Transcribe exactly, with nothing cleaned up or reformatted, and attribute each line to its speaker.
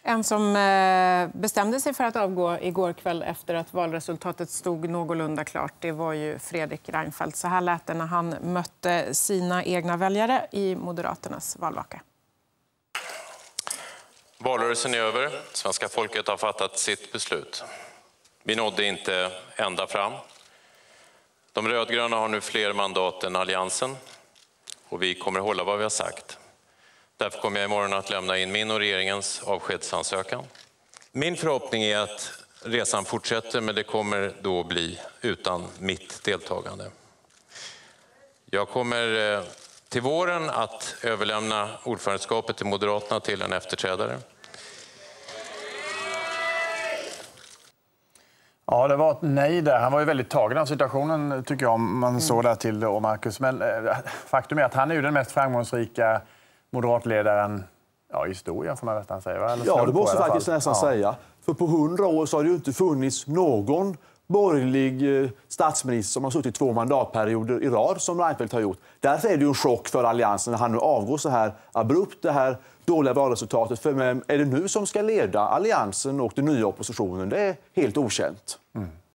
Speaker 1: En som bestämde sig för att avgå igår kväll efter att valresultatet stod någorlunda klart, det var ju Fredrik Reinfeldt. Så här lät det när han mötte sina egna väljare i Moderaternas valvaka.
Speaker 2: Valrörelsen är över. Svenska folket har fattat sitt beslut. Vi nådde inte ända fram. De rödgröna har nu fler mandat än Alliansen och vi kommer hålla vad vi har sagt. Därför kommer jag imorgon att lämna in min och regeringens avskedsansökan. Min förhoppning är att resan fortsätter, men det kommer då bli utan mitt deltagande. Jag kommer till våren att överlämna ordförandeskapet till Moderaterna till en efterträdare.
Speaker 3: Ja, det var ett nej där. Han var ju väldigt tagen av situationen, tycker jag, om man såg där till då, Marcus. Men eh, faktum är att han är ju den mest framgångsrika moderatledaren ja, i historien, får man nästan säga. Eller
Speaker 4: ja, det måste
Speaker 3: på,
Speaker 4: faktiskt nästan ja. säga. För på hundra år så har det ju inte funnits någon borgerlig eh, statsminister som har suttit två mandatperioder i rad som Reinfeldt har gjort. Därför är det ju en chock för Alliansen när han nu avgår så här abrupt, det här dåliga valresultatet. För vem är det nu som ska leda Alliansen och den nya oppositionen? Det är helt okänt.
Speaker 3: Mm.